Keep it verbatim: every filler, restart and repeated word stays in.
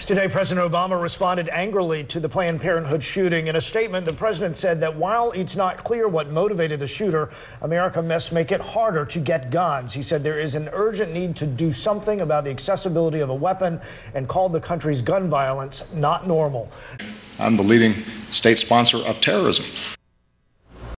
Today, President Obama responded angrily to the Planned Parenthood shooting. In a statement, the president said that while it's not clear what motivated the shooter, America must make it harder to get guns. He said there is an urgent need to do something about the accessibility of a weapon and called the country's gun violence not normal. I'm the leading state sponsor of terrorism